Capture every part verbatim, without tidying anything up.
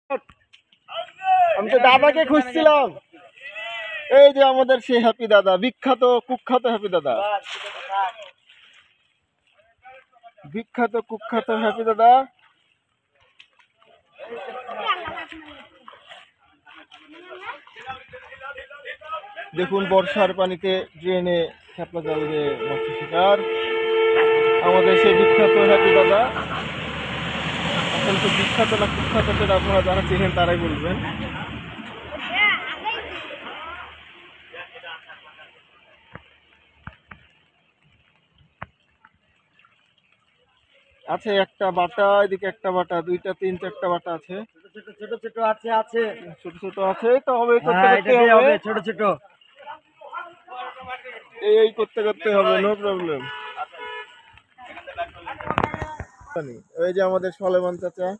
আমি তো দাদাকে খুঁজছিলাম। এই যে আমাদের সেই হ্যাপি দাদা, বিখ্যাত কুখ্যাত হ্যাপি দাদা, বিখ্যাত কুখ্যাত হ্যাপি দাদা। দেখুন বর্ষার পানিতে ড্রেনে খেপলা জাল দিয়ে মৎস্য শিকার, আমাদের সেই বিখ্যাত হ্যাপি দাদা। আসলে তো বিখ্যাত না কুখ্যাত সেটা আপনারা যারা চেনেন তারাই বলবেন। আছে একটা বাটা, এদিকে একটা বাটা, দুইটা তিন চারটা বাটা আছে, ছোট ছোট ছোট আছে আছে ছোট ছোট আছে। তো হবে করতে হ্যাঁ, করতে এটা দিয়ে হবে, হবে ছোট ছোট এই এই করতে করতে হবে, নো প্রবলেম। ওই যে আমাদের সলেমান চাচা,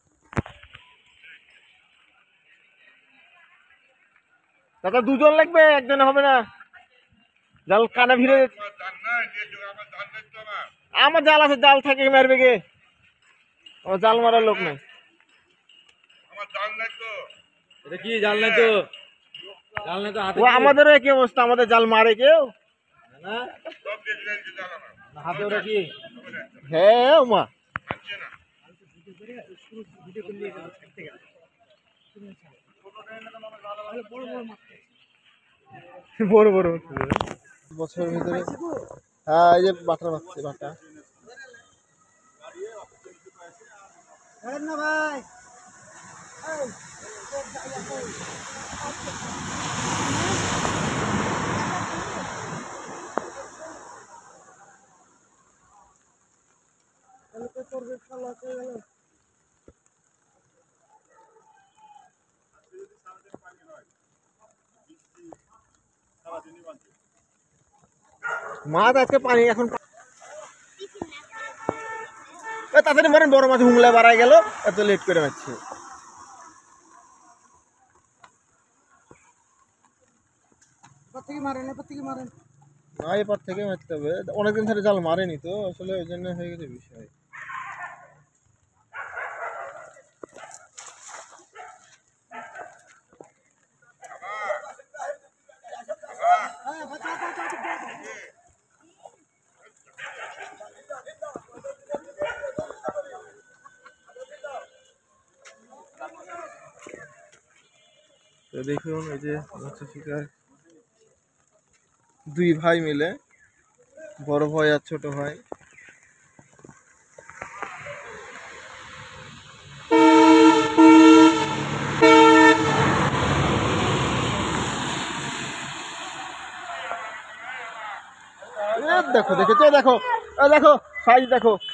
দাদা দুজন লাগবে, একজনে হবে না, জাল কানা ভিড়ে। আমার জাল আছে, জাল থাকে মারবে গে, আমার জাল মারার লোক নাই। এটা কি জাল নাই তো, জাল নাই তো হাতে ও আমাদেরও একই অবস্থা, আমাদের জাল মারে কেউ না হাতে ওরা কি হ্যাঁ মা বড় বড় বছরের ভিতরে। হ্যাঁ এই যে বাটা বাচ্চা বাটা। না ভাই মাছ আজকে পানি এখন তাড়াতাড়ি মারেন, বড় মাছ হুংলা বাড়াই গেল, এত লেট করে মারছে। না এবার থেকে মারতে হবে, অনেকদিন ধরে জাল মারেনি তো আসলে, ওই জন্য হয়ে গেছে বিষয়। তো দেখুন এই যে মৎস্য শিকার দুই ভাই মিলে, বড় ভাই আর ছোট ভাই। দেখো দেখো দেখো দেখো সাইজ দেখো।